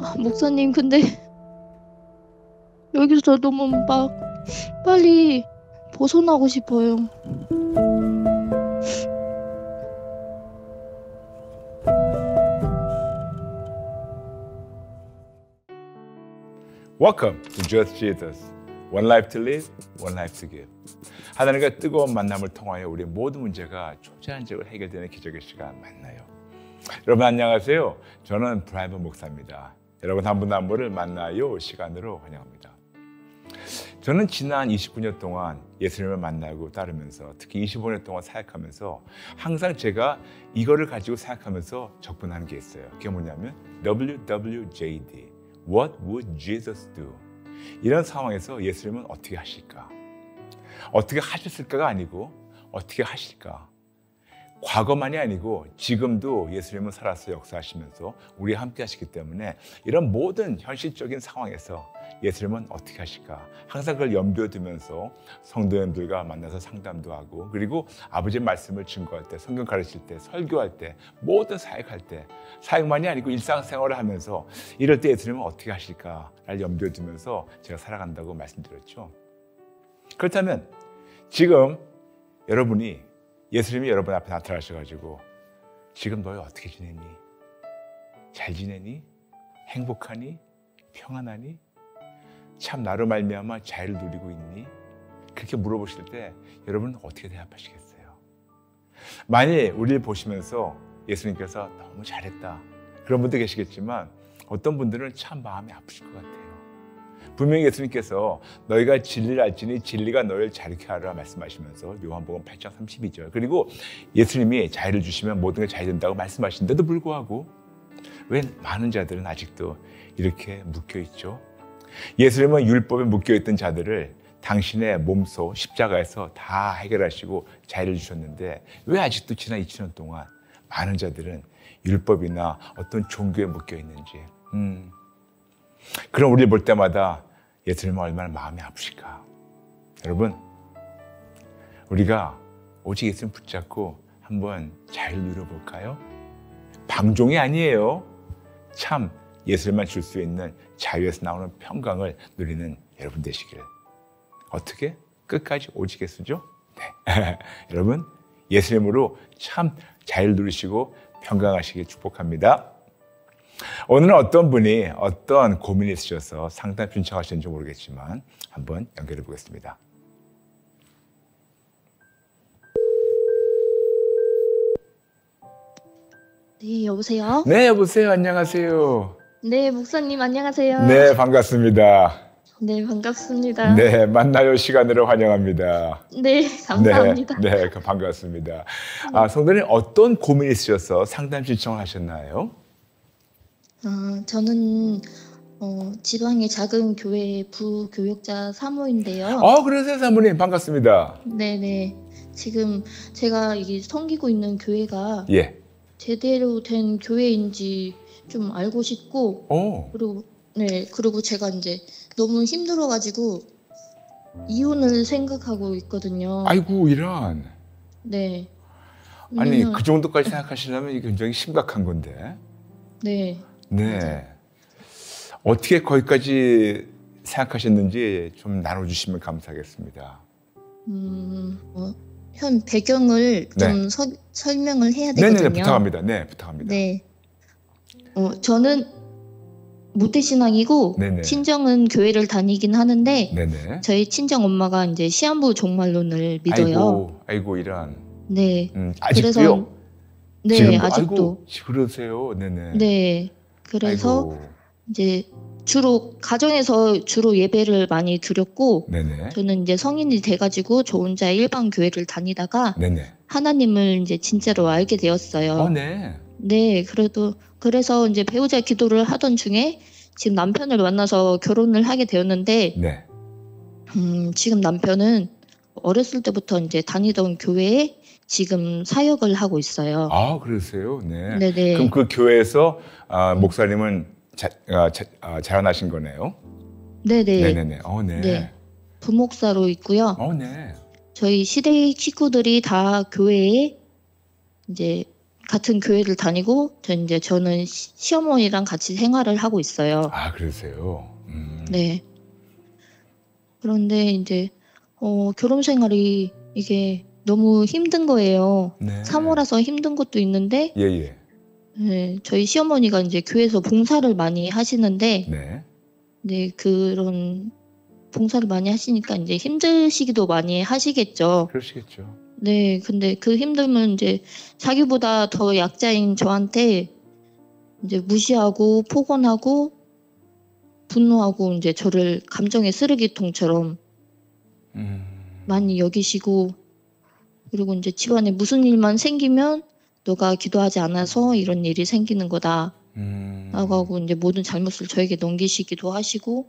목사님, 근데 여기서 너무 막 빨리 벗어나고 싶어요. Welcome to Just Jesus. One life to live, one life to give. 하나님과 뜨거운 만남을 통하여 우리의 모든 문제가 초자연적으로 해결되는 기적의 시간 만나요. 여러분 안녕하세요. 저는 브라이언 목사입니다. 여러분 한 분 한 분을 만나요 시간으로 환영합니다. 저는 지난 29년 동안 예수님을 만나고 따르면서 특히 25년 동안 사역하면서 항상 제가 이거를 가지고 생각하면서 접근하는 게 있어요. 그게 뭐냐면 WWJD. What would Jesus do? 이런 상황에서 예수님은 어떻게 하실까? 어떻게 하셨을까가 아니고 어떻게 하실까? 과거만이 아니고 지금도 예수님은 살아서 역사하시면서 우리와 함께 하시기 때문에 이런 모든 현실적인 상황에서 예수님은 어떻게 하실까? 항상 그걸 염두에 두면서 성도님들과 만나서 상담도 하고 그리고 아버지의 말씀을 증거할 때, 성경 가르칠 때, 설교할 때, 모든 사역할 때 사역만이 아니고 일상생활을 하면서 이럴 때 예수님은 어떻게 하실까를 염두에 두면서 제가 살아간다고 말씀드렸죠. 그렇다면 지금 여러분이 예수님이 여러분 앞에 나타나셔가지고 지금 너희 어떻게 지내니? 잘 지내니? 행복하니? 평안하니? 참 나로 말미암아 자유를 누리고 있니? 그렇게 물어보실 때 여러분은 어떻게 대답하시겠어요? 만일 우리를 보시면서 예수님께서 너무 잘했다 그런 분도 계시겠지만 어떤 분들은 참 마음이 아프실 것 같아요. 분명히 예수님께서 너희가 진리를 알지니 진리가 너희를 자유케 하라 말씀하시면서 요한복음 8장 32절 그리고 예수님이 자유를 주시면 모든 게 자유된다고 말씀하시는데도 불구하고 왜 많은 자들은 아직도 이렇게 묶여있죠? 예수님은 율법에 묶여있던 자들을 당신의 몸소 십자가에서 다 해결하시고 자유를 주셨는데 왜 아직도 지난 2000년 동안 많은 자들은 율법이나 어떤 종교에 묶여있는지 그럼 우리를 볼 때마다 예수님은 얼마나 마음이 아프실까? 여러분, 우리가 오직 예수님 붙잡고 한번 자유를 누려볼까요? 방종이 아니에요. 참 예수님만 줄 수 있는 자유에서 나오는 평강을 누리는 여러분 되시기를. 어떻게? 끝까지 오직 예수죠? 네. 여러분, 예수님으로 참 자유를 누리시고 평강하시길 축복합니다. 오늘은 어떤 분이 어떤 고민이 있으셔서 상담 신청하셨는지 모르겠지만 한번 연결해 보겠습니다. 네, 여보세요? 네, 여보세요. 안녕하세요. 네, 목사님 안녕하세요. 네, 반갑습니다. 네, 반갑습니다. 네, 만나요 시간으로 환영합니다. 네, 감사합니다. 네, 반갑습니다. 성도님 어떤 고민이 있으셔서 상담 신청을 하셨나요? 저는 지방의 작은 교회 부교역자 사모인데요. 그러세요, 사모님. 반갑습니다. 네네. 지금 제가 이게 섬기고 있는 교회가 예. 제대로 된 교회인지 좀 알고 싶고, 그리고 제가 이제 너무 힘들어가지고 이혼을 생각하고 있거든요. 아이고, 이런. 네. 아니, 그 정도까지 생각하시려면 이게 굉장히 심각한 건데. 네. 네. 어떻게 거기까지 생각하셨는지 좀 나눠주시면 감사하겠습니다. 현 배경을 좀 설명을 해야 되거든요. 네네, 부탁합니다. 네, 부탁합니다. 네. 저는 모태신앙이고 네네. 친정은 교회를 다니긴 하는데 네네. 저희 친정 엄마가 이제 시한부 종말론을 믿어요. 아이고 이런. 네. 아직도요? 그래서 네, 지금도? 아직도. 아이고, 그러세요. 네네. 네. 그래서 아이고. 이제 주로 가정에서 주로 예배를 많이 드렸고 네네. 저는 이제 성인이 돼가지고 저 혼자 일반 교회를 다니다가 네네. 하나님을 이제 진짜로 알게 되었어요. 네. 네, 그래서 이제 배우자 기도를 하던 중에 지금 남편을 만나서 결혼을 하게 되었는데, 네. 지금 남편은 어렸을 때부터 이제 다니던 교회에 지금 사역을 하고 있어요. 그러세요? 네. 네네. 그럼 그 교회에서 목사님은 자라나신 거네요? 네네. 네네네. 네. 네. 부목사로 있고요. 네. 저희 시댁 식구들이 다 교회에 이제 같은 교회를 다니고 저는 시어머니랑 같이 생활을 하고 있어요. 아, 그러세요? 네. 그런데 이제 결혼 생활이 이게 너무 힘든 거예요. 네. 사모라서 힘든 것도 있는데, 예. 네, 저희 시어머니가 이제 교회에서 봉사를 많이 하시는데, 네. 네, 그런 봉사를 많이 하시니까 이제 힘드시기도 많이 하시겠죠. 그러시겠죠. 네, 근데 그 힘듦은 이제 자기보다 더 약자인 저한테 이제 무시하고 폭언하고 분노하고 이제 저를 감정의 쓰레기통처럼 많이 여기시고, 그리고 이제 집안에 무슨 일만 생기면 너가 기도하지 않아서 이런 일이 생기는 거다 라고 하고 이제 모든 잘못을 저에게 넘기시기도 하시고.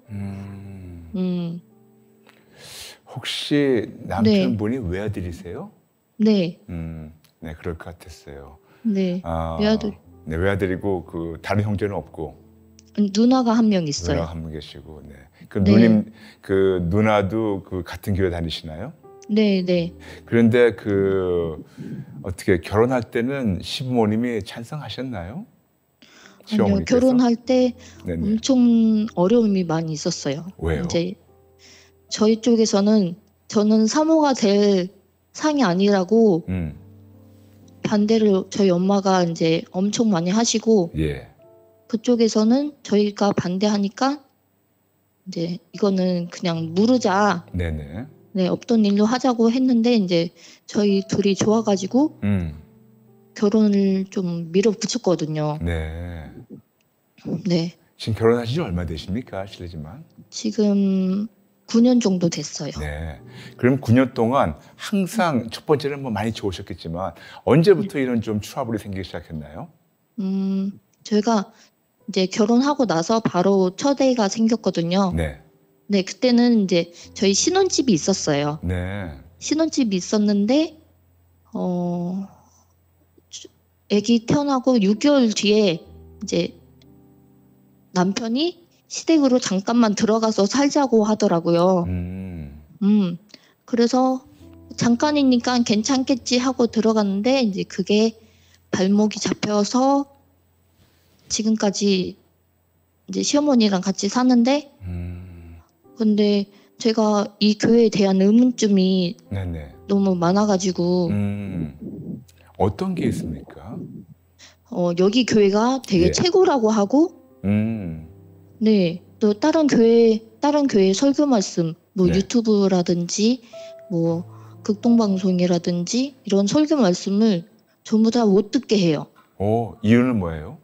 혹시 남편분이 외아들이세요? 네. 네, 그럴 것 같았어요. 네. 외아들. 네, 외아들이고 그 다른 형제는 없고. 누나가 한 명 있어요. 누나가 한 명 계시고. 네. 그 네. 누님, 그 누나도 그 같은 교회 다니시나요? 네. 그런데 어떻게 결혼할 때는 시부모님이 찬성하셨나요? 아니요, 결혼할 때 네네. 엄청 어려움이 많이 있었어요. 왜요? 이제 저희 쪽에서는 저는 사모가 될 상이 아니라고 반대를 저희 엄마가 이제 엄청 많이 하시고, 예. 그쪽에서는 저희가 반대하니까 이제 이거는 그냥 무르자. 네네. 네, 없던 일로 하자고 했는데 이제 저희 둘이 좋아가지고 결혼을 좀 밀어붙였거든요. 네. 네. 지금 결혼하신 지 얼마 되십니까? 실례지만. 지금 9년 정도 됐어요. 네. 그럼 9년 동안 항상 첫 번째는 뭐 많이 좋으셨겠지만 언제부터 이런 좀 트러블이 생기기 시작했나요? 저희가 이제 결혼하고 나서 바로 첫 애가 생겼거든요. 네. 네, 그때는 이제 저희 신혼집이 있었어요. 네. 신혼집이 있었는데 아기 태어나고 6개월 뒤에 이제 남편이 시댁으로 잠깐만 들어가서 살자고 하더라고요. 그래서 잠깐이니까 괜찮겠지 하고 들어갔는데 이제 그게 발목이 잡혀서 지금까지 이제 시어머니랑 같이 사는데, 근데 제가 이 교회에 대한 의문점이 네네. 너무 많아가지고 어떤 게 있습니까? 여기 교회가 되게 예. 최고라고 하고, 네, 또 다른 교회 설교 말씀, 뭐 네. 유튜브라든지 뭐 극동방송이라든지 이런 설교 말씀을 전부 다 못 듣게 해요. 이유는 뭐예요?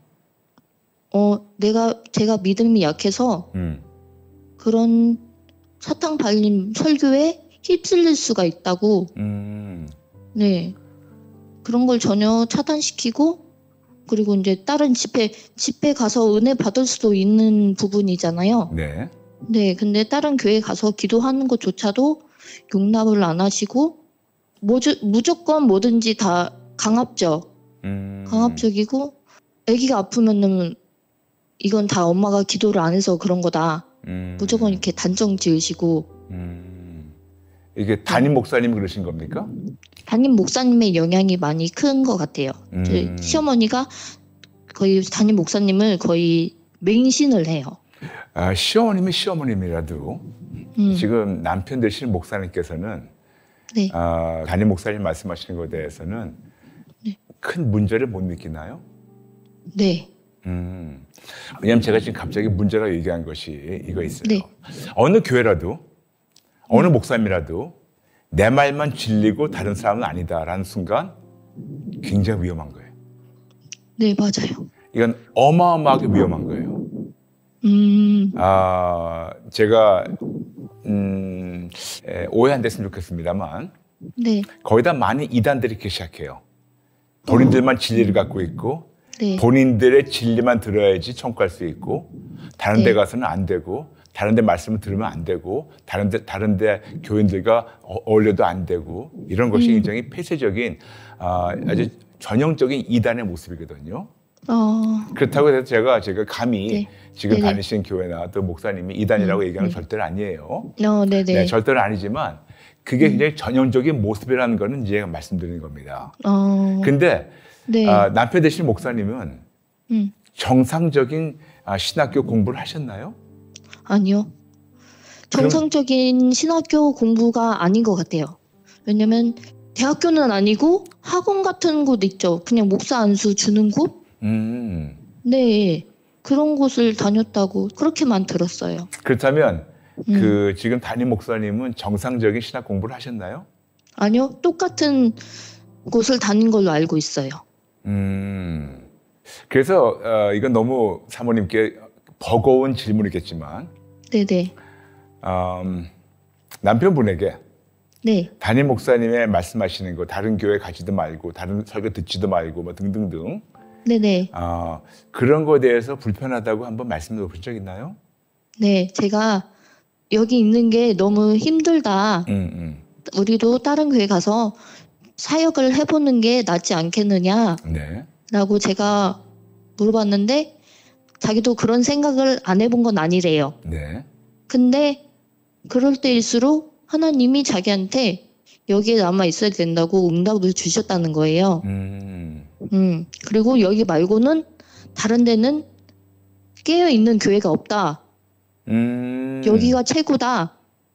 제가 믿음이 약해서 그런 사탕 발림 설교에 휩쓸릴 수가 있다고. 네, 그런 걸 전혀 차단시키고, 그리고 이제 다른 집회 가서 은혜 받을 수도 있는 부분이잖아요. 네. 네, 근데 다른 교회 가서 기도하는 것조차도 용납을 안 하시고, 무조건 뭐든지 다 강압적이고, 아기가 아프면은 이건 다 엄마가 기도를 안 해서 그런 거다. 무조건 이렇게 단정 지으시고. 이게 담임 목사님 그러신 겁니까? 담임 목사님의 영향이 많이 큰 것 같아요. 저희 시어머니가 거의 담임 목사님을 거의 맹신을 해요. 시어머님이 시어머님이라도 지금 남편 되시는 목사님께서는 네. 담임 목사님 말씀하시는 것에 대해서는 네. 큰 문제를 못 느끼나요? 네. 왜냐하면 제가 지금 갑자기 문제라고 얘기한 것이 이거 있어요. 네. 어느 교회라도 어느 목사님이라도 내 말만 진리고 다른 사람은 아니다라는 순간 굉장히 위험한 거예요. 네, 맞아요. 이건 어마어마하게 위험한 거예요. 제가 오해 안 됐으면 좋겠습니다만 네. 거기다 많은 이단들이 이렇게 시작해요. 본인들만 진리를 갖고 있고 네. 본인들의 진리만 들어야지 천국할 수 있고 다른 데 네. 가서는 안 되고 다른 데 말씀을 들으면 안 되고 다른 데 교인들과 어울려도 안 되고 이런 것이 굉장히 폐쇄적인 아주 전형적인 이단의 모습이거든요. 그렇다고 해서 제가 감히 네. 지금 네네. 다니시는 교회나 또 목사님이 이단이라고 얘기하는 건 절대로 아니에요. 네네. 네, 절대로 아니지만 그게 굉장히 전형적인 모습이라는 거는 이제 말씀드리는 겁니다. 근데 네. 남편 되신 목사님은 음. 정상적인 신학교 공부를 하셨나요? 아니요. 정상적인 신학교 공부가 아닌 것 같아요. 왜냐면 대학교는 아니고 학원 같은 곳 있죠. 그냥 목사 안수 주는 곳? 네. 그런 곳을 다녔다고 그렇게만 들었어요. 그렇다면 지금 담임 목사님은 정상적인 신학 공부를 하셨나요? 아니요. 똑같은 곳을 다닌 걸로 알고 있어요. 그래서 이건 너무 사모님께 버거운 질문이겠지만 네네. 남편분에게 네. 담임 목사님의 말씀하시는 거 다른 교회 가지도 말고 다른 설교 듣지도 말고 뭐 등등등 네네. 그런 거에 대해서 불편하다고 한번 말씀해 보신 적 있나요? 네. 제가 여기 있는 게 너무 힘들다. 우리도 다른 교회 가서 사역을 해보는 게 낫지 않겠느냐 네. 라고 제가 물어봤는데 자기도 그런 생각을 안 해본 건 아니래요. 네. 근데 그럴 때일수록 하나님이 자기한테 여기에 남아 있어야 된다고 응답을 주셨다는 거예요. 그리고 여기 말고는 다른 데는 깨어있는 교회가 없다. 여기가 최고다.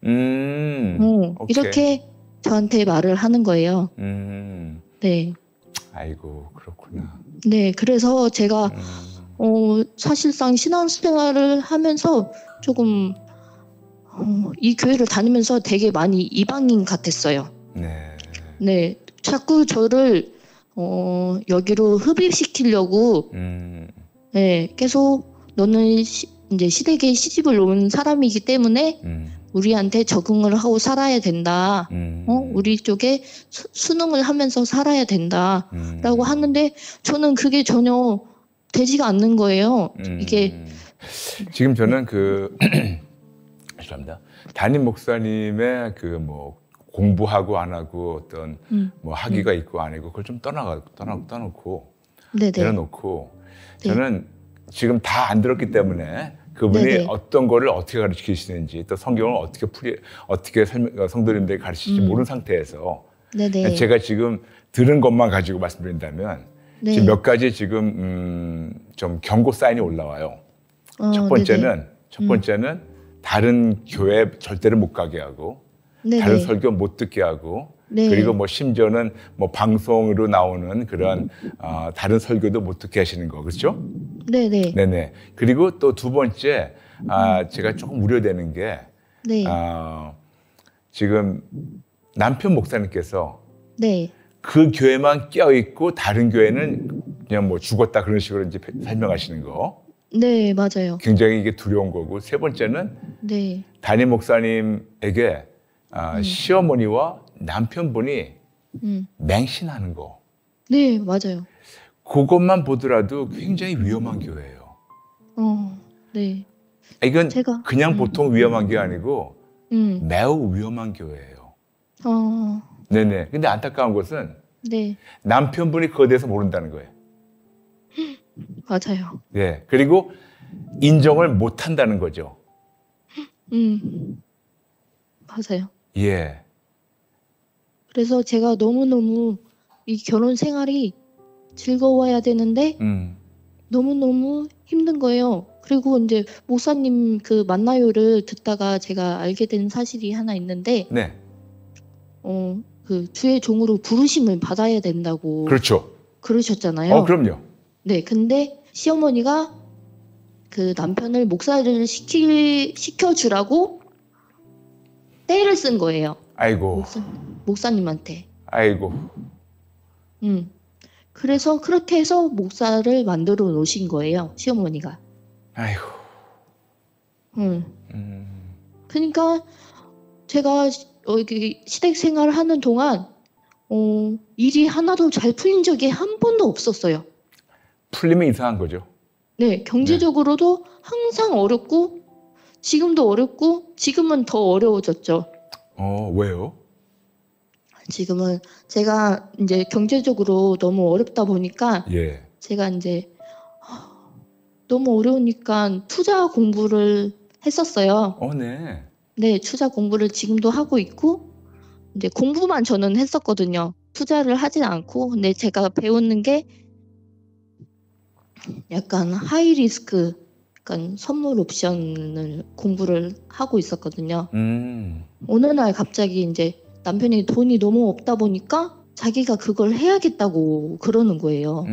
이렇게 저한테 말을 하는 거예요. 네. 아이고 그렇구나. 네, 그래서 제가 사실상 신앙생활을 하면서 조금 이 교회를 다니면서 되게 많이 이방인 같았어요. 네. 네, 자꾸 저를 여기로 흡입시키려고 네, 계속 너는 이제 시댁에 시집을 온 사람이기 때문에 우리한테 적응을 하고 살아야 된다. 우리 쪽에 수능을 하면서 살아야 된다. 라고 하는데 저는 그게 전혀 되지가 않는 거예요. 이게 지금 저는 죄송합니다. 담임 목사님의 뭐 공부하고 안 하고 어떤 뭐 학위가 있고 안 있고 그걸 좀 떠놓고 네네. 내려놓고 네. 저는 지금 다 안 들었기 때문에 그분이 네네. 어떤 거를 어떻게 가르치시는지 또 성경을 어떻게 성도님들에게 가르치실지 모르는 상태에서 네네. 제가 지금 들은 것만 가지고 말씀드린다면 네. 지금 몇 가지 지금 좀 경고 사인이 올라와요. 첫 번째는 다른 교회 절대로 못 가게 하고 네네. 다른 설교 못 듣게 하고 네. 그리고 뭐 심지어는 뭐 방송으로 나오는 그런 다른 설교도 못 듣게 하시는 거 그렇죠? 네네. 네네. 그리고 또 두 번째 제가 조금 우려되는 게 네. 지금 남편 목사님께서 네. 그 교회만 껴 있고 다른 교회는 그냥 뭐 죽었다 그런 식으로 이제 설명하시는 거. 네, 맞아요. 굉장히 이게 두려운 거고 세 번째는 네. 담임 목사님에게 시어머니와 남편분이 맹신하는 거. 네, 맞아요. 그것만 보더라도 굉장히 위험한 교회예요. 네. 이건 제가 그냥 보통 위험한 게 아니고 매우 위험한 교회예요. 네네. 근데 안타까운 것은 네. 남편분이 그거에 대해서 모른다는 거예요. 맞아요. 네. 그리고 인정을 못 한다는 거죠. 맞아요. 예. 그래서 제가 너무너무 이 결혼 생활이 즐거워야 되는데 너무너무 힘든 거예요. 그리고 이제 목사님 그 만나요를 듣다가 제가 알게 된 사실이 하나 있는데 네. 그 주의 종으로 부르심을 받아야 된다고 그렇죠. 그러셨잖아요. 그럼요. 네, 근데 시어머니가 그 남편을 목사를 시켜주라고 떼를 쓴 거예요. 아이고. 목사님한테. 아이고. 그래서 그렇게 해서 목사를 만들어 놓으신 거예요, 시어머니가. 아이고. 그러니까 제가 여기 시댁 생활을 하는 동안 일이 하나도 잘 풀린 적이 한 번도 없었어요. 풀리면 이상한 거죠. 네, 경제적으로도 항상 어렵고 지금도 어렵고 지금은 더 어려워졌죠. 왜요? 지금은 제가 이제 경제적으로 너무 어렵다 보니까 예. 제가 이제 너무 어려우니까 투자 공부를 했었어요. 네. 네, 투자 공부를 지금도 하고 있고 이제 공부만 저는 했었거든요. 투자를 하진 않고, 근데 제가 배우는 게 약간 하이 리스크, 약간 선물 옵션을 공부를 하고 있었거든요. 어느 날 갑자기 이제 남편이 돈이 너무 없다 보니까 자기가 그걸 해야겠다고 그러는 거예요.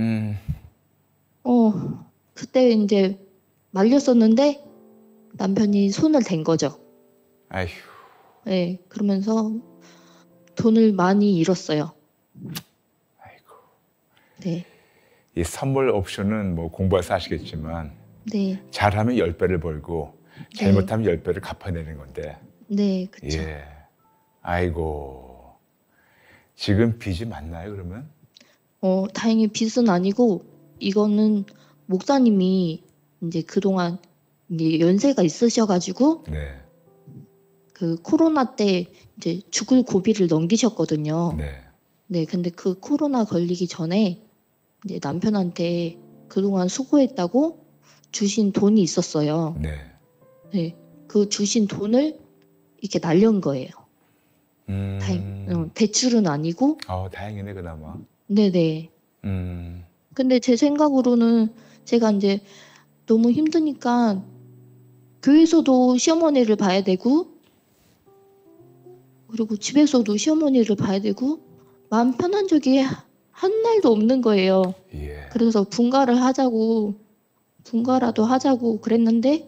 그때 이제 말렸었는데 남편이 손을 댄 거죠. 아휴. 네, 그러면서 돈을 많이 잃었어요. 아이고. 네, 이 선물 옵션은 뭐 공부해서 아시겠지만 네, 잘하면 10배를 벌고 잘못하면 10배를 갚아내는 건데. 네, 그렇죠. 예. 아이고. 지금 빚이 많나요, 그러면? 다행히 빚은 아니고 이거는 목사님이 이제 그동안 이제 연세가 있으셔가지고 네. 그 코로나 때 이제 죽을 고비를 넘기셨거든요. 네. 네, 근데 그 코로나 걸리기 전에 이제 남편한테 그동안 수고했다고 주신 돈이 있었어요. 네. 네, 그 주신 돈을 이렇게 날린 거예요. 대출은 아니고. 다행이네, 그나마. 네네. 근데 제 생각으로는 제가 이제 너무 힘드니까 교회에서도 시어머니를 봐야 되고, 그리고 집에서도 시어머니를 봐야 되고, 마음 편한 적이 한 날도 없는 거예요. 예. 그래서 분가라도 하자고 그랬는데,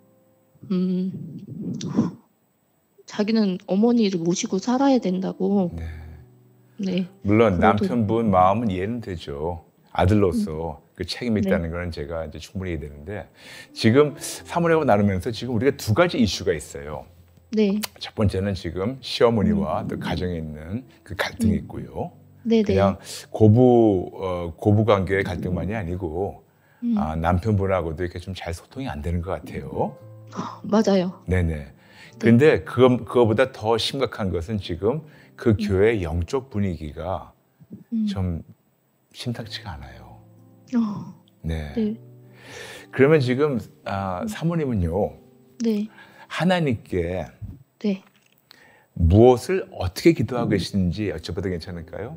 자기는 어머니를 모시고 살아야 된다고. 네. 네. 물론 남편분 마음은 이해는 되죠. 아들로서 그 책임이 네. 있다는 거는 제가 이제 충분히 이해되는데, 지금 사모님하고 나누면서 지금 우리가 두 가지 이슈가 있어요. 네. 첫 번째는 지금 시어머니와 또 가정에 있는 그 갈등이 있고요. 네네. 그냥 고부 관계의 갈등만이 아니고 남편분하고도 이렇게 좀 잘 소통이 안 되는 것 같아요. 맞아요. 네네. 근데 그거보다 더 심각한 것은 지금 그 교회의 영적 분위기가 좀 심상치가 않아요. 네. 네. 그러면 지금 사모님은요, 네. 하나님께 네. 무엇을 어떻게 기도하고 계시는지 여쭤봐도 괜찮을까요?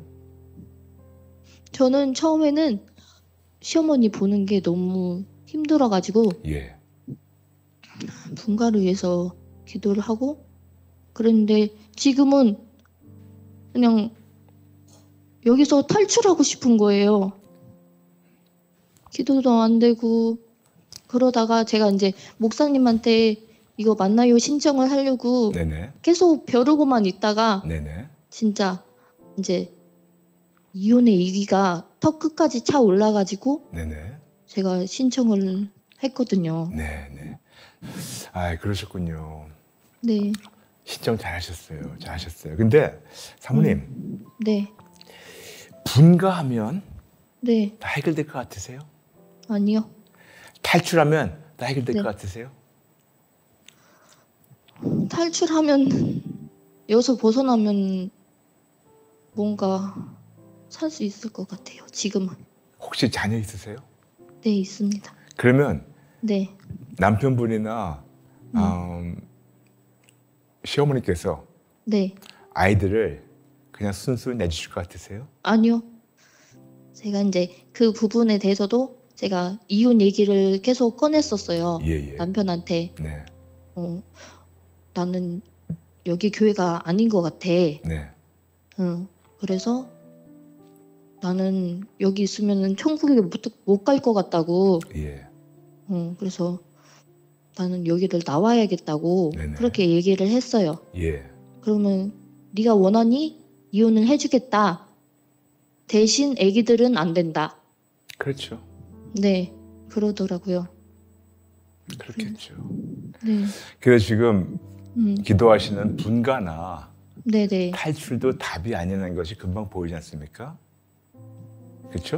저는 처음에는 시어머니 보는 게 너무 힘들어가지고 예. 분가를 위해서 기도를 하고 그랬는데 지금은 그냥 여기서 탈출하고 싶은 거예요. 기도도 안 되고 그러다가 제가 이제 목사님한테 이거 만나요 신청을 하려고 네네. 계속 벼르고만 있다가 네네. 진짜 이제 이혼의 이기가 턱 끝까지 차 올라가지고 네네. 제가 신청을 했거든요. 네네. 아, 그러셨군요. 네. 신청 잘하셨어요. 잘하셨어요. 근데 사모님, 네. 분가하면 네. 다 해결될 것 같으세요? 아니요. 탈출하면 다 해결될 네. 것 같으세요? 탈출하면 여기서 벗어나면 뭔가 살 수 있을 것 같아요. 지금은. 혹시 자녀 있으세요? 네, 있습니다. 그러면 네. 남편분이나 시어머니께서 네. 아이들을 그냥 순수 내주실 것 같으세요? 아니요. 제가 이제 그 부분에 대해서도 제가 이혼 얘기를 계속 꺼냈었어요. 예. 남편한테. 네. 나는 여기 교회가 아닌 것 같아. 네. 그래서 나는 여기 있으면 천국에 못 갈 것 같다고. 예. 그래서 나는 여기를 나와야겠다고 네네. 그렇게 얘기를 했어요. 예. 그러면 네가 원하니 이혼을 해주겠다. 대신 아기들은 안 된다. 그렇죠. 네, 그러더라고요. 그렇겠죠. 네, 그래서 지금 음, 기도하시는 분가나 네네. 탈출도 답이 아니라는 것이 금방 보이지 않습니까? 그렇죠?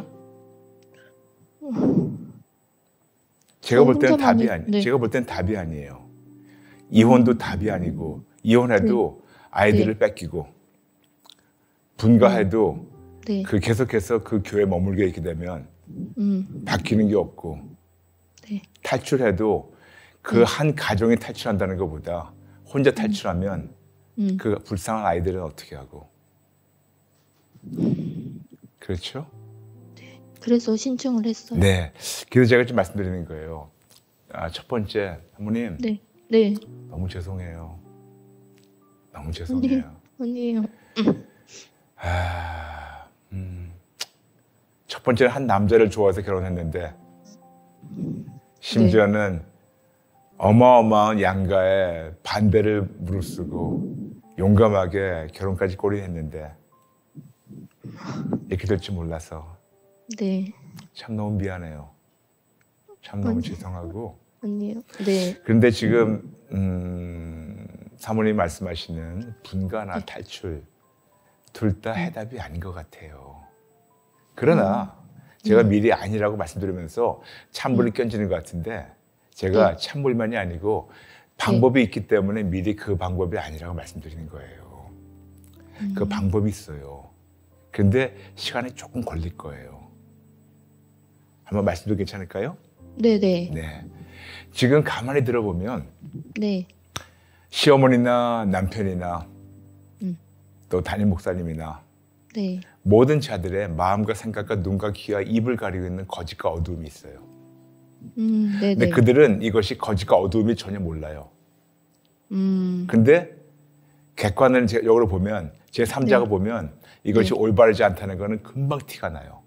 제가 볼 때는 답이 아니. 네. 제가 볼 때는 답이 아니에요. 이혼도 답이 아니고 이혼해도 아이들을 뺏기고 분가해도 네, 그 계속해서 그 교회에 머물게 있게 되면 바뀌는 게 없고 네. 탈출해도 그 한 가정이 탈출한다는 것보다 혼자 탈출하면 그 불쌍한 아이들은 어떻게 하고 그렇죠? 그래서 신청을 했어요. 네. 그래서 제가 좀 말씀드리는 거예요. 첫 번째, 사모님, 네, 네. 너무 죄송해요. 너무 죄송해요. 아니에요. 첫 번째는 한 남자를 좋아해서 결혼했는데, 심지어는 어마어마한 양가의 반대를 무릅쓰고 용감하게 결혼까지 꼬리했는데 이렇게 될 줄 몰라서 네. 참 너무 미안해요. 참 너무 죄송하고. 아니에요. 네. 그런데 지금 사모님 말씀하시는 분가나 탈출 둘 다 해답이 아닌 것 같아요. 그러나 제가 미리 아니라고 말씀드리면서 찬물을 끼얹는 것 같은데 제가 찬물만이 아니고 방법이 있기 때문에 미리 그 방법이 아니라고 말씀드리는 거예요. 그 방법이 있어요. 근데 시간이 조금 걸릴 거예요. 한번 말씀드려도 괜찮을까요? 네네. 네. 지금 가만히 들어보면 네. 시어머니나 남편이나 또 담임 목사님이나 네. 모든 자들의 마음과 생각과 눈과 귀와 입을 가리고 있는 거짓과 어두움이 있어요. 네네. 근데 그들은 이것이 거짓과 어두움이 전혀 몰라요. 근데 객관적으로 보면 제3자가 보면 이것이 올바르지 않다는 것은 금방 티가 나요.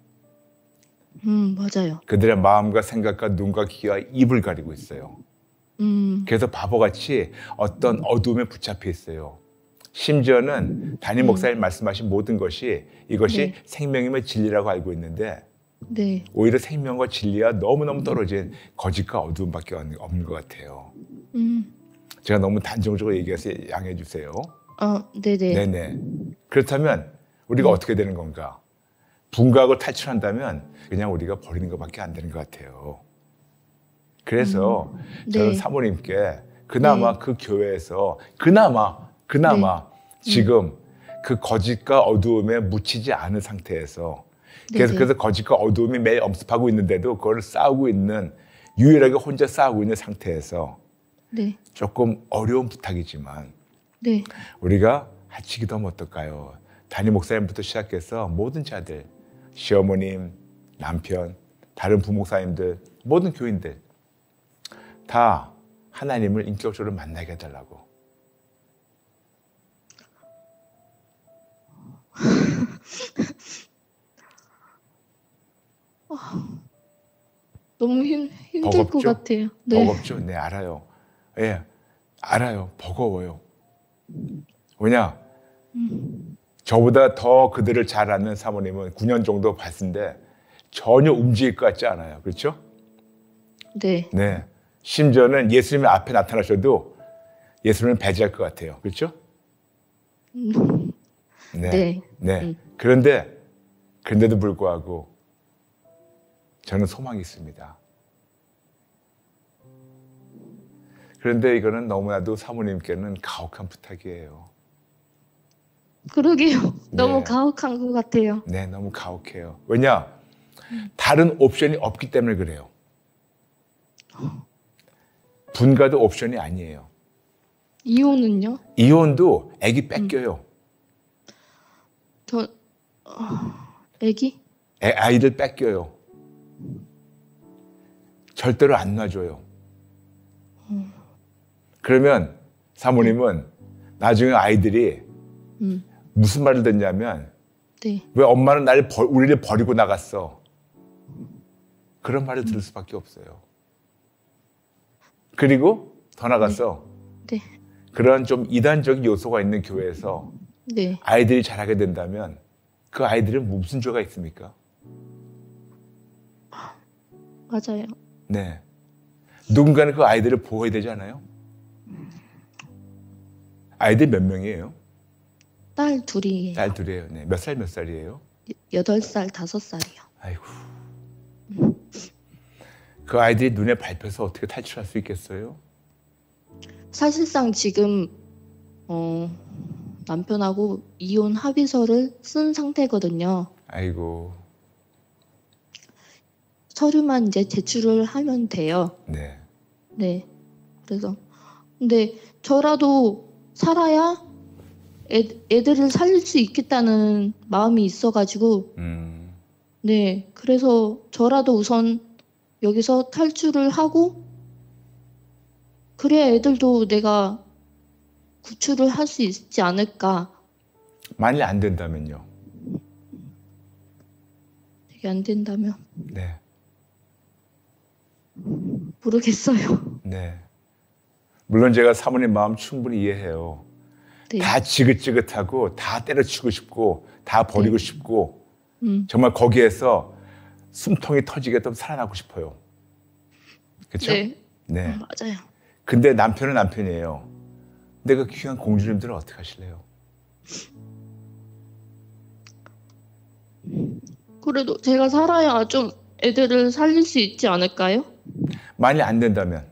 맞아요. 그들의 마음과 생각과 눈과 귀와 입을 가리고 있어요. 그래서 바보같이 어떤 어두움에 붙잡혀 있어요. 심지어는 담임 목사님 말씀하신 모든 것이 이것이 생명이며 진리라고 알고 있는데 네. 오히려 생명과 진리와 너무너무 떨어진 거짓과 어두움밖에 없는 것 같아요. 제가 너무 단정적으로 얘기해서 양해해 주세요. 네네. 네네. 그렇다면 우리가 어떻게 되는 건가? 분가하고 탈출한다면 그냥 우리가 버리는 것밖에 안 되는 것 같아요. 그래서 저는 사모님께 그나마 그 교회에서 그나마 지금 그 거짓과 어두움에 묻히지 않은 상태에서 그래서 거짓과 어두움이 매일 엄습하고 있는데도 그걸 싸우고 있는 유일하게 혼자 싸우고 있는 상태에서 조금 어려운 부탁이지만 우리가 같이 기도하면 어떨까요? 담임 목사님부터 시작해서 모든 자들, 시어머님, 남편, 다른 부목사님들, 모든 교인들 다 하나님을 인격적으로 만나게 해달라고. 너무 힘들 버겁죠? 것 같아요. 네. 버겁죠? 네, 알아요. 예, 알아요. 버거워요. 왜냐? 저보다 더 그들을 잘 아는 사모님은 9년 정도 봤는데 전혀 움직일 것 같지 않아요. 그렇죠? 네. 네. 심지어는 예수님의 앞에 나타나셔도 예수님을 배제할 것 같아요. 그렇죠? 네. 네. 그런데도 불구하고 저는 소망이 있습니다. 그런데 이거는 너무나도 사모님께는 가혹한 부탁이에요. 그러게요. 너무 가혹한 것 같아요. 네, 너무 가혹해요. 왜냐? 다른 옵션이 없기 때문에 그래요. 분가도 옵션이 아니에요. 이혼은요? 이혼도 아기 뺏겨요. 애기? 아이들 뺏겨요. 절대로 안 놔줘요. 그러면 사모님은 나중에 아이들이 무슨 말을 듣냐면 왜 엄마는 우리를 버리고 나갔어? 그런 말을 들을 수밖에 없어요. 그리고 더 나가서 그런 좀 이단적인 요소가 있는 교회에서 아이들이 자라게 된다면 그 아이들은 무슨 죄가 있습니까? 맞아요. 네. 누군가는 그 아이들을 보호해야 되지 않아요? 아이들 몇 명이에요? 딸 둘이에요. 딸 둘이에요. 네. 몇 살이에요? 8살, 5살이요. 아이고. 그 아이들이 눈에 밟혀서 어떻게 탈출할 수 있겠어요? 사실상 지금 남편하고 이혼 합의서를 쓴 상태거든요. 아이고. 서류만 이제 제출을 하면 돼요. 네. 그래서 근데 저라도 살아야 애들을 살릴 수 있겠다는 마음이 있어가지고 네, 그래서 저라도 우선 여기서 탈출을 하고 그래야 애들도 내가 구출을 할 수 있지 않을까. 만일 안 된다면요? 이게 안 된다면 네. 모르겠어요. 네. 물론 제가 사모님 마음 충분히 이해해요. 네. 다 지긋지긋하고 다 때려치고 싶고 다 버리고 네. 싶고 정말 거기에서 숨통이 터지게 좀 살아나고 싶어요. 그렇죠? 네. 네. 맞아요. 근데 남편은 남편이에요. 근데 그 귀한 공주님들은 어떻게 하실래요? 그래도 제가 살아야 좀 애들을 살릴 수 있지 않을까요? 만일 안 된다면?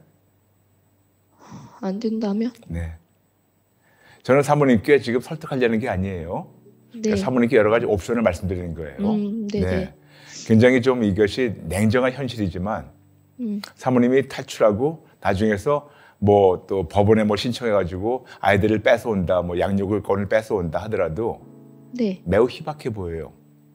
안 된다면? 네. 저는 사모님께 지금 설득하려는 게 아니에요. 네. 그러니까 사모님께 여러 가지 옵션을 말씀드리는 거예요. 네네. 네. 굉장히 좀 이것이 냉정한 현실이지만 사모님이 탈출하고 나중에서 뭐 또 법원에 뭐 신청해가지고 아이들을 뺏어온다, 뭐 양육권을 뺏어온다 하더라도 네. 매우 희박해 보여요.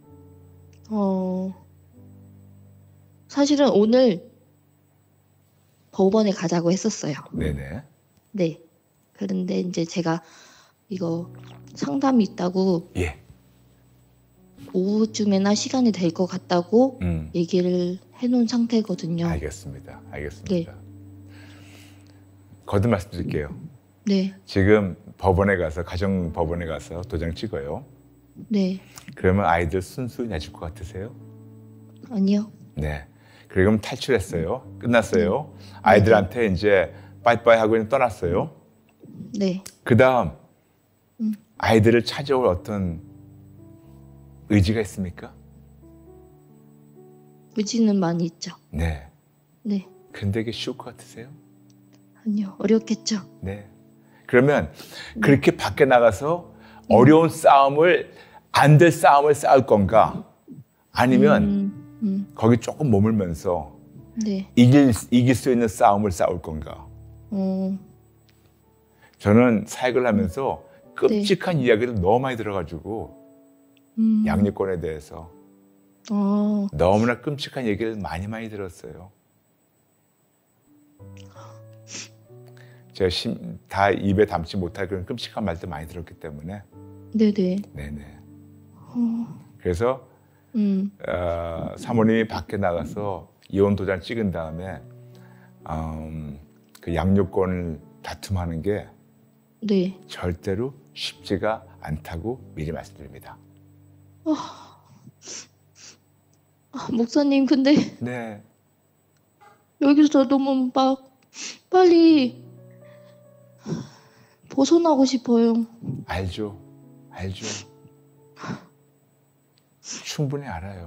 사실은 오늘 법원에 가자고 했었어요. 네네. 네. 그런데 이제 제가 이거 상담이 있다고 예. 오후쯤에나 시간이 될 것 같다고 얘기를 해놓은 상태거든요. 알겠습니다. 알겠습니다. 네. 거듭 말씀드릴게요. 네. 지금 법원에 가서 가정법원에 가서 도장 찍어요. 네. 그러면 아이들 순순히 내줄 것 같으세요? 아니요. 네. 그럼 탈출했어요. 끝났어요. 아이들한테 이제 빠이빠이 하고 그냥 떠났어요. 네. 그 다음 아이들을 찾아올 어떤 의지가 있습니까? 의지는 많이 있죠. 네. 네. 근데 이게 쉬울 것 같으세요? 아니요. 어렵겠죠. 네. 그러면 그렇게 밖에 나가서 어려운 싸움을 안 될 싸움을 싸울 건가? 아니면 거기 조금 머물면서 네. 이길 수 있는 싸움을 싸울 건가? 저는 사역을 하면서 끔찍한 이야기를 너무 많이 들어가지고 양육권에 대해서 너무나 끔찍한 얘기를 많이 들었어요. 제가 다 입에 담지 못할 그런 끔찍한 말들 많이 들었기 때문에. 네네. 네네. 그래서 사모님이 밖에 나가서 이혼 도장 찍은 다음에 그 양육권을 다툼하는 게 네. 절대로 쉽지가 않다고 미리 말씀드립니다. 목사님, 근데 네. 여기서 너무 막 빨리 벗어나고 싶어요. 알죠. 충분히 알아요.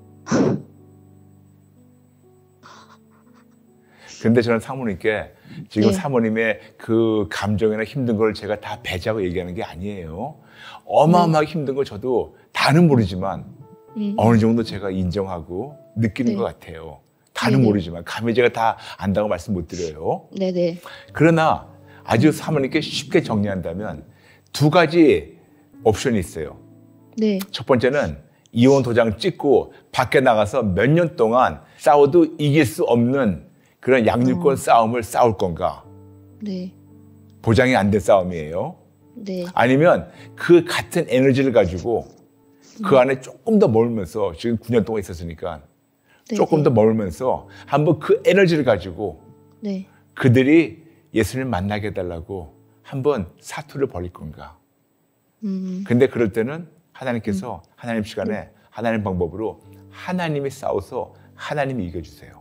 근데 저는 사모님께 지금 네. 사모님의 그 감정이나 힘든 걸 제가 다 배제하고 얘기하는 게 아니에요. 어마어마하게 힘든 걸 저도 다는 모르지만 어느 정도 제가 인정하고 느끼는 네. 것 같아요. 다는 네네. 모르지만 감히 제가 다 안다고 말씀 못 드려요. 네네. 그러나 아주 사모님께 쉽게 정리한다면 두 가지 옵션이 있어요. 네. 첫 번째는 이혼 도장 찍고 밖에 나가서 몇 년 동안 싸워도 이길 수 없는 그런 양육권 싸움을 싸울 건가? 네. 보장이 안 된 싸움이에요. 네. 아니면 그 같은 에너지를 가지고 그 안에 조금 더 머물면서 지금 9년 동안 있었으니까 네. 조금 더 머물면서 한번 그 에너지를 가지고 네. 그들이 예수님을 만나게 해달라고 한번 사투를 벌일 건가? 근데 그럴 때는 하나님께서 하나님 시간에 하나님 방법으로 하나님이 싸워서 하나님이 이겨주세요.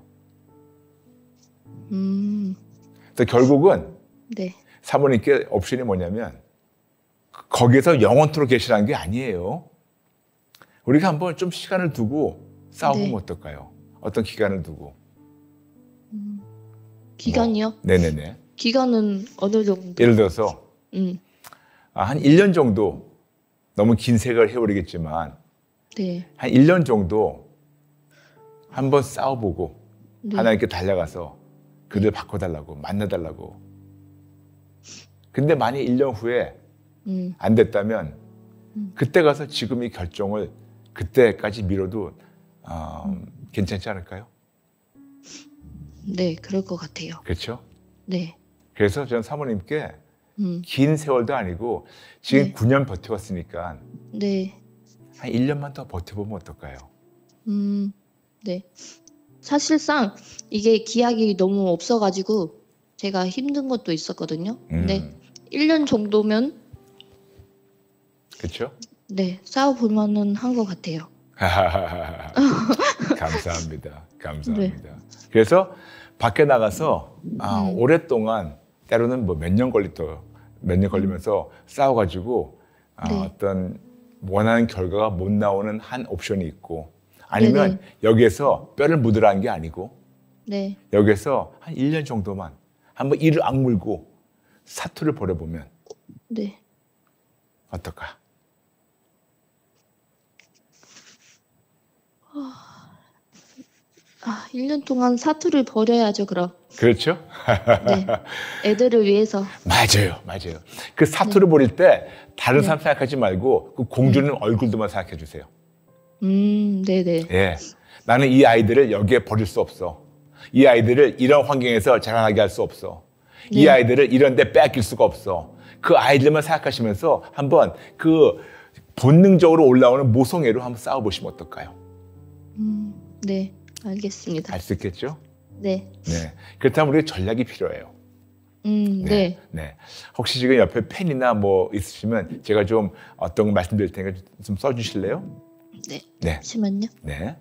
그래서 결국은 네. 사모님께 옵션이 뭐냐면 거기에서 영원토록 계시라는 게 아니에요. 우리가 한번 좀 시간을 두고 싸워보면 네. 어떨까요? 어떤 기간을 두고. 기간이요? 네네네. 기간은 어느 정도? 예를 들어서 한 1년 정도, 너무 긴 세월을 해버리겠지만 네. 한 1년 정도 한번 싸워보고 네. 하나님께 달려가서 그들 바꿔달라고, 만나달라고. 근데 만약 1년 후에 안 됐다면 그때 가서 지금 이 결정을 그때까지 미뤄도 괜찮지 않을까요? 네, 그럴 것 같아요. 그렇죠? 네. 그래서 저는 사모님께 긴 세월도 아니고 지금 네. 9년 버텨왔으니까 네. 한 1년만 더 버텨보면 어떨까요? 네. 사실상 이게 기약이 너무 없어가지고 제가 힘든 것도 있었거든요. 근데 1년 정도면 그렇죠? 네, 싸워볼 만은 한 것 같아요. 감사합니다. 감사합니다. 그래서 밖에 나가서 오랫동안 때로는 뭐 몇 년 걸리면서 싸워가지고 네. 어떤 원하는 결과가 못 나오는 한 옵션이 있고 아니면 네네. 여기에서 뼈를 묻으라는 게 아니고 네. 여기에서 한 1년 정도만 한번 이를 악물고 사투를 벌여보면 네. 어떨까? 아, 1년 동안 사투를 벌여야죠, 그럼. 그렇죠? 네. 애들을 위해서. 맞아요. 그 사투를 벌일 때 다른 네. 사람 생각하지 말고 그 공주는 얼굴도만 생각해 주세요. 네네. 예. 나는 이 아이들을 여기에 버릴 수 없어. 이 아이들을 이런 환경에서 자라나게 할 수 없어. 이 네. 아이들을 이런 데 뺏길 수가 없어. 그 아이들만 생각하시면서 한번 그 본능적으로 올라오는 모성애로 한번 싸워보시면 어떨까요? 네. 알겠습니다. 알 수 있겠죠? 네. 네. 그렇다면 우리가 전략이 필요해요. 네. 네. 혹시 지금 옆에 펜이나 뭐 있으시면 제가 좀 어떤 거 말씀드릴 테니까 좀 써주실래요? 네. 네. 잠시만요. 네.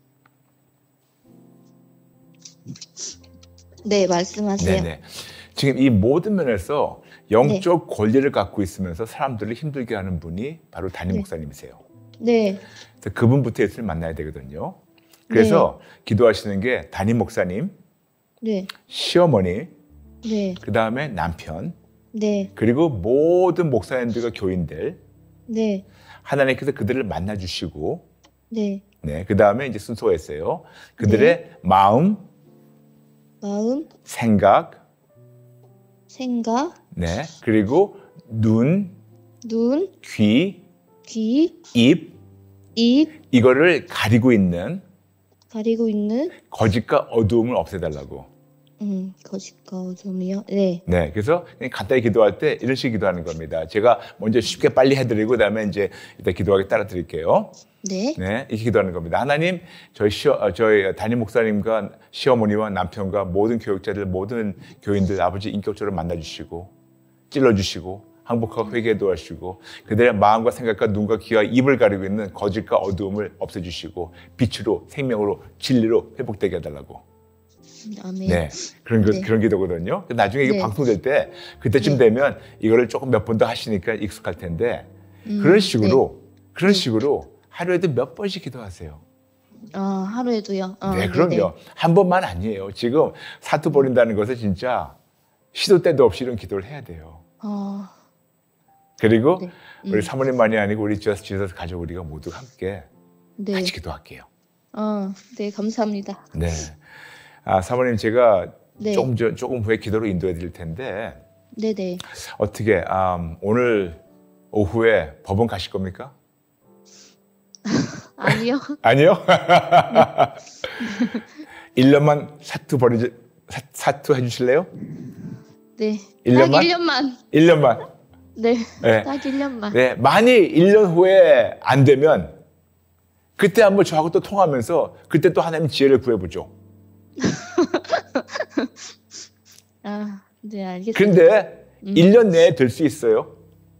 네, 말씀하세요. 네네. 지금 이 모든 면에서 영적 권리를 갖고 있으면서 사람들을 힘들게 하는 분이 바로 담임 네. 목사님이세요. 네. 그래서 그분부터 예수를 만나야 되거든요. 그래서 기도하시는 게 담임 목사님, 네. 시어머니, 네. 그 다음에 남편, 네. 그리고 모든 목사님들과 교인들, 네. 하나님께서 그들을 만나주시고, 네. 네, 그 다음에 이제 순서가 있어요. 그들의 마음, 생각, 네, 그리고 눈, 귀, 입, 이거를 가리고 있는 가리고 있는 거짓과 어두움을 없애달라고. 거짓과 어둠이요? 네. 네, 그래서 그냥 간단히 기도할 때 이런 식으로 기도하는 겁니다. 제가 먼저 쉽게 빨리 해드리고 그다음에 이제 이따 기도하게 따라 드릴게요. 네. 네, 이렇게 기도하는 겁니다. 하나님, 저희 담임 목사님과 시어머니와 남편과 모든 교육자들, 모든 교인들 아버지 인격적으로 만나주시고 찔러주시고 항복하고 회개도 하시고 그들의 마음과 생각과 눈과 귀와 입을 가리고 있는 거짓과 어두움을 없애주시고 빛으로 생명으로 진리로 회복되게 해달라고. 아멘. 네, 그런 기도거든요. 나중에 이게 네. 방송될 때 그때쯤 되면 이거를 조금 몇 번 더 하시니까 익숙할 텐데 그런 식으로 하루에도 몇 번씩 기도하세요. 하루에도요? 네, 그럼요. 네네. 한 번만 아니에요. 지금 사투 버린다는 것은 진짜 시도 때도 없이 이런 기도를 해야 돼요. 그리고 네. 우리 사모님만이 아니고 우리 지저스 가족 우리가 모두 함께 네. 같이 기도할게요. 네, 감사합니다. 네. 사모님 제가 네. 조금 후에 기도로 인도해 드릴 텐데 네네. 어떻게 오늘 오후에 법원 가실 겁니까? 아니요. 아니요? 1년만 사투 해주실래요? 네. 1년만? 딱 1년만. 1년만. 네. 네. 딱 1년만. 네. 만약 1년 후에 안 되면 그때 한번 저하고 또 통하면서 그때 또 하나님 지혜를 구해보죠. 네, 알겠습니다. 근데 1년 내에 될 수 있어요.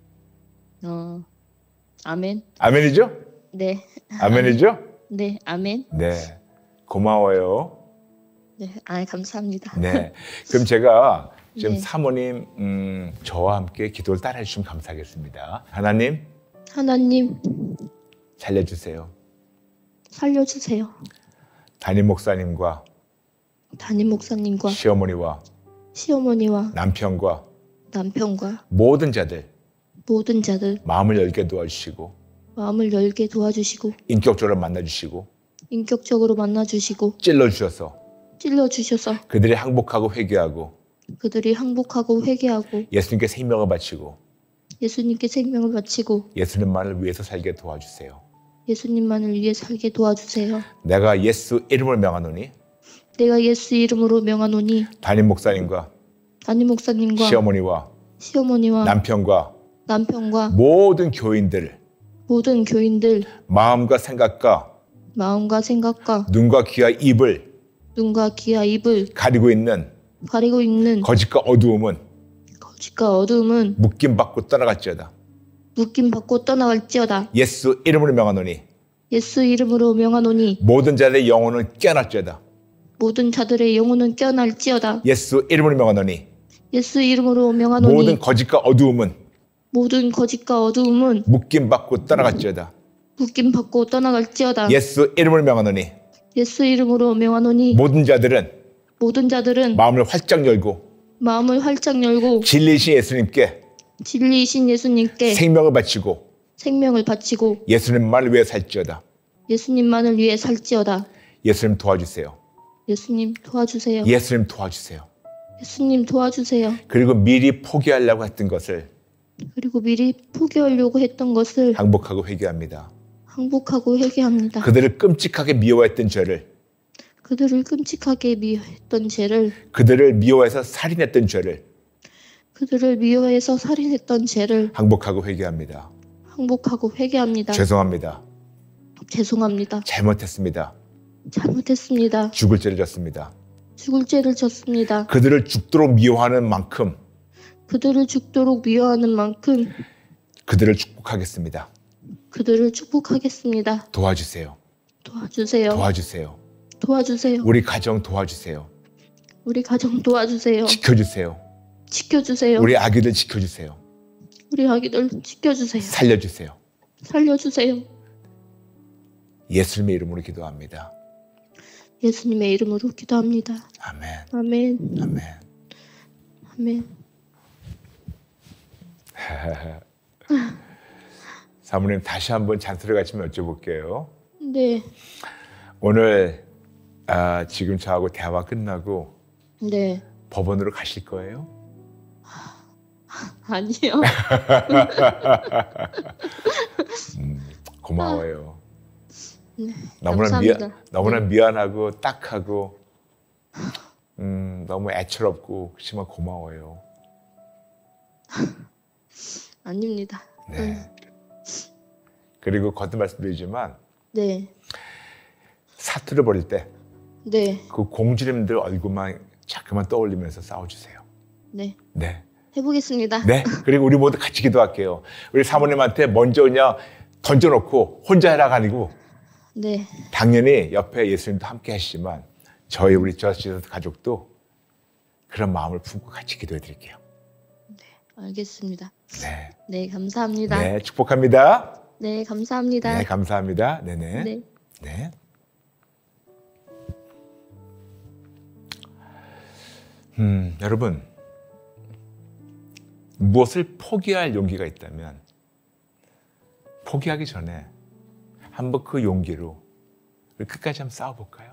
아멘. 아멘이죠? 네. 아멘이죠? 네, 아멘. 네. 고마워요. 네, 감사합니다. 네. 그럼 제가 지금 네. 사모님, 저와 함께 기도를 따라해 주시면 감사하겠습니다. 하나님, 살려주세요. 살려주세요. 담임 목사님과 담임 목사님과 시어머니와 시어머니와 남편과 모든 자들 마음을 열게 도와주시고 마음을 열게 도와주시고 인격적으로 만나주시고 인격적으로 만나주시고 찔러주셔서 그들이 항복하고 회개하고 예수님께 생명을 바치고 예수님께 생명을 바치고 예수님만을 위해서 살게 도와주세요. 예수님만을 위해 살게 도와주세요. 내가 예수 이름을 명하노니 내가 예수 이름으로 명하노니 담임 목사님과 담임 목사님과 시어머니와 시어머니와 남편과 모든 교인들 마음과 생각과 눈과 귀와 입을 가리고 있는 거짓과 어두움은 묶임받고 떠나갈지어다. 예수 이름으로 명하노니 모든 자들의 영혼은 깨어날지어다. 예수 이름으로 명하노니 모든 거짓과 어두움은 묶임받고 떠나갈지어다. 예수 이름으로 명하노니 모든 자들은 마음을 활짝 열고 진리이신 예수님께 생명을 바치고 예수님만을 위해 살지어다. 예수님 도와주세요. 예수님 도와주세요. 그리고 미리 포기하려고 했던 것을 항복하고 회개합니다. 그들을 끔찍하게 미워했던 죄를 그들을 미워해서 살인했던 죄를 항복하고 회개합니다. 죄송합니다. 잘못했습니다. 죽을 죄를 졌습니다. 그들을 죽도록 미워하는 만큼 그들을 축복하겠습니다. 도와주세요. 우리 가정 도와주세요. 지켜주세요. 우리 아기들 지켜주세요. 살려주세요. 예수님의 이름으로 기도합니다. 아멘. 사모님 다시 한번 잔소리 같이 여쭤볼게요. 네. 오늘 지금 저하고 대화 끝나고 네. 법원으로 가실 거예요? 아니요. 고마워요. 네, 너무나 미안하고 딱하고 너무 애처롭고 그렇지만 고마워요. 아닙니다. 네. 그리고 거듭 말씀드리지만 네. 사투를 벌일 때 네. 그 공주님들 얼굴만 자꾸만 떠올리면서 싸워주세요. 네. 네. 해보겠습니다. 네. 그리고 우리 모두 같이 기도할게요. 우리 사모님한테 먼저 그냥 던져놓고 혼자 해라가 아니고 네. 당연히 옆에 예수님도 함께 하시지만 우리 저스티스 가족도 그런 마음을 품고 같이 기도해 드릴게요. 네. 알겠습니다. 네. 네. 감사합니다. 네. 축복합니다. 네. 감사합니다. 네. 감사합니다. 네네. 네. 네. 여러분, 무엇을 포기할 용기가 있다면 포기하기 전에 한번 그 용기로 끝까지 한번 싸워볼까요?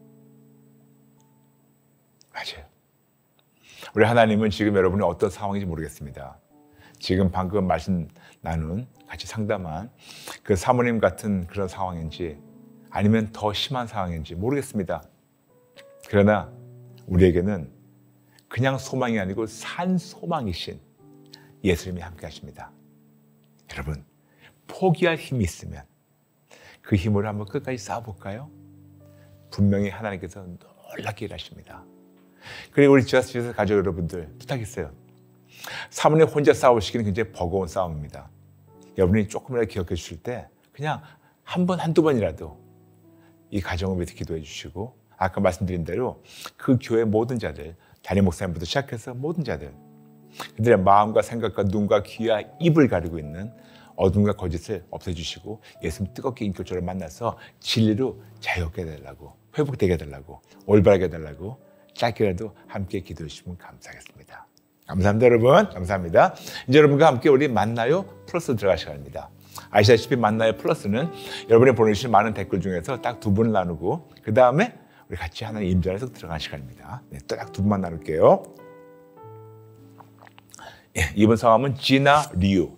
맞아요. 우리 하나님은 지금 여러분이 어떤 상황인지 모르겠습니다. 지금 방금 말씀 나눈 같이 상담한 그 사모님 같은 그런 상황인지 아니면 더 심한 상황인지 모르겠습니다. 그러나 우리에게는 그냥 소망이 아니고 산 소망이신 예수님이 함께 하십니다. 여러분, 포기할 힘이 있으면 그 힘으로 한번 끝까지 싸워볼까요? 분명히 하나님께서 놀랍게 일하십니다. 그리고 우리 저스티스 가족 여러분들 부탁했어요. 사모님 혼자 싸우시기는 굉장히 버거운 싸움입니다. 여러분이 조금이라도 기억해 주실 때 그냥 한 번, 한두 번이라도 이 가정을 위해서 기도해 주시고 아까 말씀드린 대로 그 교회 모든 자들, 담임 목사님부터 시작해서 모든 자들 그들의 마음과 생각과 눈과 귀와 입을 가리고 있는 어둠과 거짓을 없애주시고 예수님 뜨겁게 인격적으로 만나서 진리로 자유롭게 해달라고 회복되게 해달라고 올바르게 해달라고 짧게라도 함께 기도해 주시면 감사하겠습니다. 감사합니다 여러분. 감사합니다. 이제 여러분과 함께 우리 만나요 플러스 들어갈 시간입니다. 아시다시피 만나요 플러스는 여러분이 보내주신 많은 댓글 중에서 딱 두 분을 나누고 그 다음에 우리 같이 하나님 임재 안에서 들어가는 시간입니다. 네, 딱 두 분만 나눌게요. 이분 성함은 지나 류.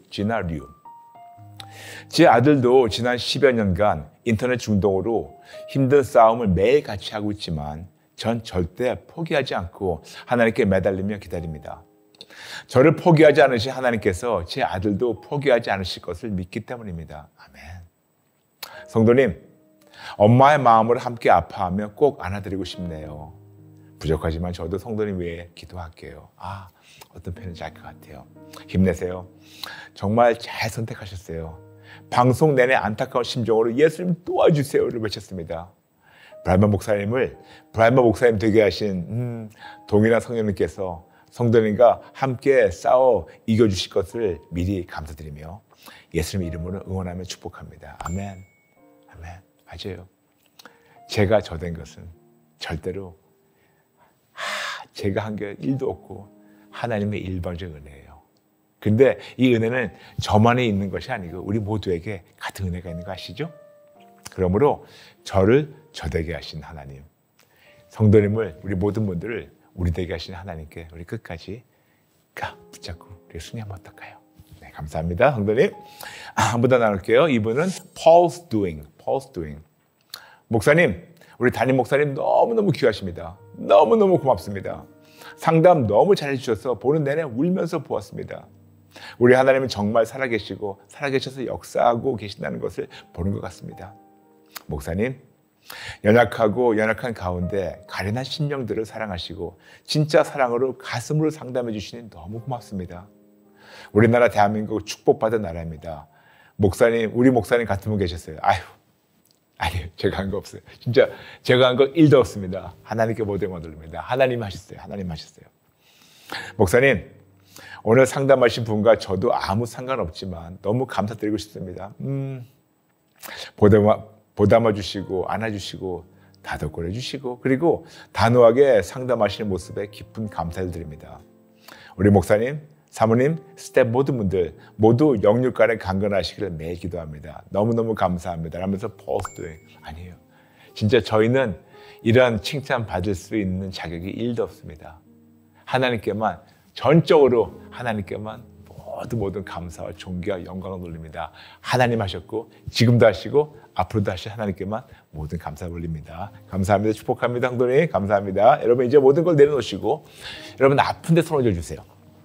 제 아들도 지난 10여 년간 인터넷 중독으로 힘든 싸움을 매일 같이 하고 있지만 전 절대 포기하지 않고 하나님께 매달리며 기다립니다. 저를 포기하지 않으신 하나님께서 제 아들도 포기하지 않으실 것을 믿기 때문입니다. 아멘. 성도님, 엄마의 마음을 함께 아파하며 꼭 안아드리고 싶네요. 부족하지만 저도 성도님 위해 기도할게요. 어떤 표현인지 알 것 같아요. 힘내세요. 정말 잘 선택하셨어요. 방송 내내 안타까운 심정으로 예수님 도와주세요를 외쳤습니다. 브라이먼 목사님 되게 하신 동일한 성령님께서 성도님과 함께 싸워 이겨주실 것을 미리 감사드리며 예수님 이름으로 응원하며 축복합니다. 아멘. 맞아요. 제가 저된 것은 절대로 제가 한 게 1도 없고 하나님의 일방적 은혜예요. 근데 이 은혜는 저만에 있는 것이 아니고 우리 모두에게 같은 은혜가 있는 거 아시죠? 그러므로 저를 저되게 하신 하나님, 성도님을, 우리 모든 분들을 우리 되게 하신 하나님께 우리 끝까지 붙잡고 우리 순회하면 어떨까요? 네, 감사합니다, 성도님. 한 번 더 나눌게요. 이분은 Paul's Doing. 목사님, 우리 담임 목사님 너무너무 귀하십니다. 너무너무 고맙습니다. 상담 너무 잘해주셔서 보는 내내 울면서 보았습니다. 우리 하나님은 정말 살아계시고 살아계셔서 역사하고 계신다는 것을 보는 것 같습니다. 목사님, 연약한 가운데 가련한 심령들을 사랑하시고 진짜 사랑으로 가슴으로 상담해 주시니 너무 고맙습니다. 우리나라 대한민국 축복받은 나라입니다. 목사님, 우리 목사님 같은 분 계셨어요. 아니요, 제가 한 거 없어요. 진짜 제가 한 거 1도 없습니다. 하나님께 모든 돌립니다. 하나님 하셨어요. 목사님, 오늘 상담하신 분과 저도 아무 상관없지만 너무 감사드리고 싶습니다. 보담아 주시고 안아주시고 다독거려 주시고 그리고 단호하게 상담하시는 모습에 깊은 감사를 드립니다. 우리 목사님, 사모님, 스텝 모든 분들 모두 영육간에 강건하시기를 매일 기도합니다. 너무너무 감사합니다. 라면서 포스트에 아니에요. 진짜 저희는 이런 칭찬 받을 수 있는 자격이 1도 없습니다. 하나님께만 전적으로 하나님께만 모든 감사와 존귀와 영광을 돌립니다. 하나님 하셨고 지금도 하시고 앞으로도 하실 하나님께만 모든 감사 돌립니다. 감사합니다. 축복합니다. 성도님 감사합니다. 여러분 이제 모든 걸 내려놓으시고 여러분 아픈 데 손 얹어주세요.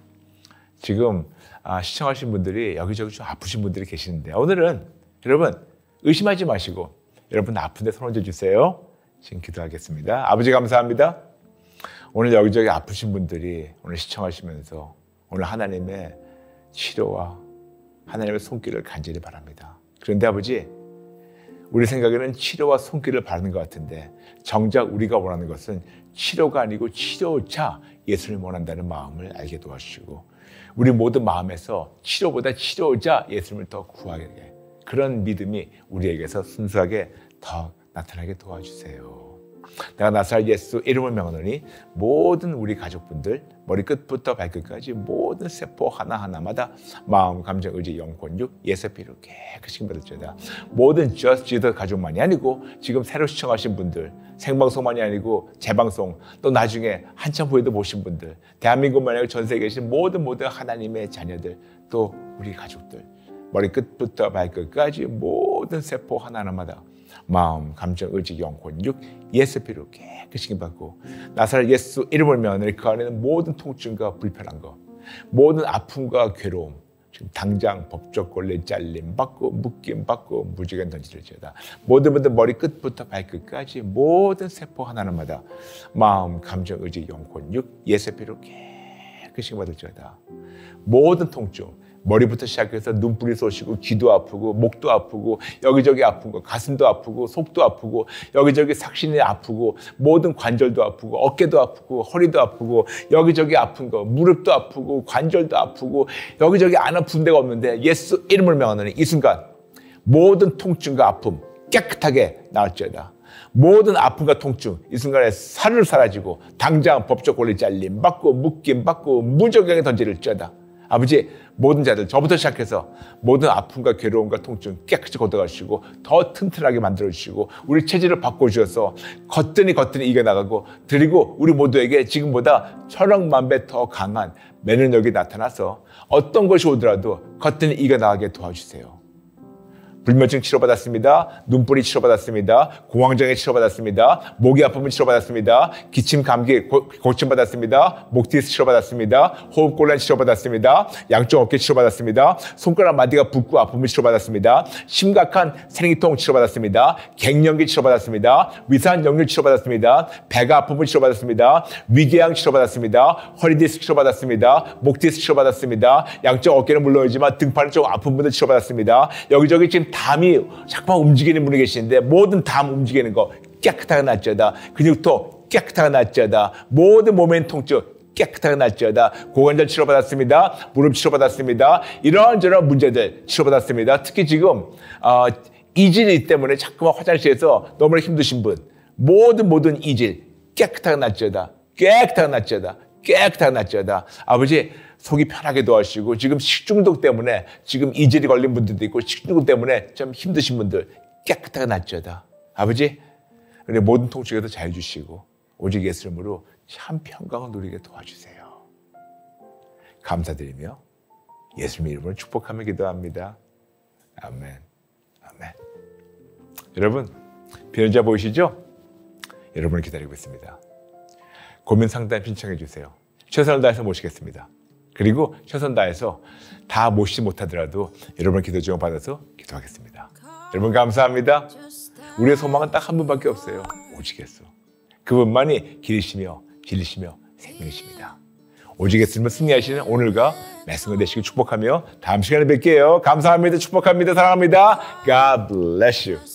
지금 시청하신 분들이 여기저기 좀 아프신 분들이 계시는데 오늘은 여러분 의심하지 마시고 여러분 아픈 데 손 얹어주세요. 지금 기도하겠습니다. 아버지 감사합니다. 오늘 여기저기 아프신 분들이 오늘 시청하시면서 오늘 하나님의 치료와 하나님의 손길을 간절히 바랍니다. 그런데 아버지, 우리 생각에는 치료와 손길을 바라는 것 같은데 정작 우리가 원하는 것은 치료가 아니고 치료자 예수를 원한다는 마음을 알게 도와주시고 우리 모든 마음에서 치료보다 치료자 예수님을 더 구하게 그런 믿음이 우리에게서 순수하게 더 나타나게 도와주세요. 내가 나사렛 예수 이름을 명하노니 모든 우리 가족분들 머리끝부터 발끝까지 모든 세포 하나하나마다 마음, 감정, 의지, 영혼, 육, 예수 피로 깨끗이 받을지어다. 모든 Just Jesus 가족만이 아니고 지금 새로 시청하신 분들, 생방송만이 아니고 재방송 또 나중에 한참 후에도 보신 분들, 대한민국만이 아니고 전 세계에 계신 모든 하나님의 자녀들 또 우리 가족들 머리끝부터 발끝까지 모든 세포 하나하나마다 마음, 감정, 의지, 영혼, 육, 예수 피로 깨끗이 받고 나사렛 예수 이름을 명하노니 그 안에는 모든 통증과 불편한 것, 모든 아픔과 괴로움, 지금 당장 법적 권리 잘림 받고 묶임 받고 무지개 던지를지어다. 모든 분들 머리끝부터 발끝까지 모든 세포 하나하나마다 마음, 감정, 의지, 영혼, 육, 예수 피로 깨끗이 받을지어다. 모든 통증 머리부터 시작해서 눈뿔이 쏘시고 귀도 아프고 목도 아프고 여기저기 아픈 거 가슴도 아프고 속도 아프고 여기저기 삭신이 아프고 모든 관절도 아프고 어깨도 아프고 허리도 아프고 여기저기 아픈 거 무릎도 아프고 관절도 아프고 여기저기 안 아픈 데가 없는데 예수 이름을 명하노니 이 순간 모든 통증과 아픔 깨끗하게 나을지어다. 모든 아픔과 통증 이 순간에 사르르 사라지고 당장 법적 권리 잘림 받고 묶임 받고 무적하게 던지를지어다. 아버지, 모든 자들, 저부터 시작해서 모든 아픔과 괴로움과 통증 깨끗이 걷어가시고 더 튼튼하게 만들어주시고 우리 체질을 바꿔주셔서 거뜬히 이겨나가고, 그리고 우리 모두에게 지금보다 천억 배 더 강한 면역력이 나타나서 어떤 것이 오더라도 거뜬히 이겨나가게 도와주세요. 불면증 치료받았습니다. 눈뿌리 치료받았습니다. 공황장애 치료받았습니다. 목이 아프면 치료받았습니다. 기침, 감기 고침받았습니다. 목티스 치료받았습니다. 호흡곤란 치료받았습니다. 양쪽 어깨 치료받았습니다. 손가락 마디가 붓고 아프면 치료받았습니다. 심각한 생리통 치료받았습니다. 갱년기 치료받았습니다. 위산역류 치료받았습니다. 배가 아프면 치료받았습니다. 위궤양 치료받았습니다. 허리디스크 치료받았습니다. 목디스크 치료받았습니다. 양쪽 어깨는 물론이지만 등판 쪽 아픈 분들 치료받았습니다. 여기저기 지금 담이 자꾸만 움직이는 분이 계시는데 모든 담 움직이는 거 깨끗하게 낫지어다. 근육도 깨끗하게 낫지어다. 모든 몸의 통증 깨끗하게 낫지어다. 고관절 치료받았습니다. 무릎 치료받았습니다. 이런저런 문제들 치료받았습니다. 특히 지금 이질이 때문에 자꾸만 화장실에서 너무나 힘드신 분, 모든 이질 깨끗하게 낫지어다. 깨끗하게 낫지어다. 깨끗하게 낫지어다. 아버지, 속이 편하게 도와주시고, 지금 식중독 때문에 지금 이질이 걸린 분들도 있고, 식중독 때문에 좀 힘드신 분들 깨끗하게 낫지어다. 아버지, 우리 모든 통증에도 잘 주시고 오직 예수 이름으로 참 평강을 누리게 도와주세요. 감사드리며 예수님 이름으로 축복하며 기도합니다. 아멘. 아멘. 여러분, 비전자 보이시죠? 여러분을 기다리고 있습니다. 고민 상담 신청해 주세요. 최선을 다해서 모시겠습니다. 그리고 최선 다해서 다 모시지 못하더라도 여러분의 기도 제공 받아서 기도하겠습니다. 여러분 감사합니다. 우리의 소망은 딱 한 분밖에 없어요. 오직 예수. 그분만이 길이시며 진리시며 생명이십니다. 오직 예수님을 승리하시는 오늘과 매순간 되시길 축복하며 다음 시간에 뵐게요. 감사합니다. 축복합니다. 사랑합니다. God bless you.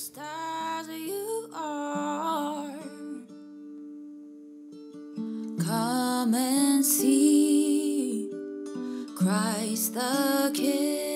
Come and see Christ the King.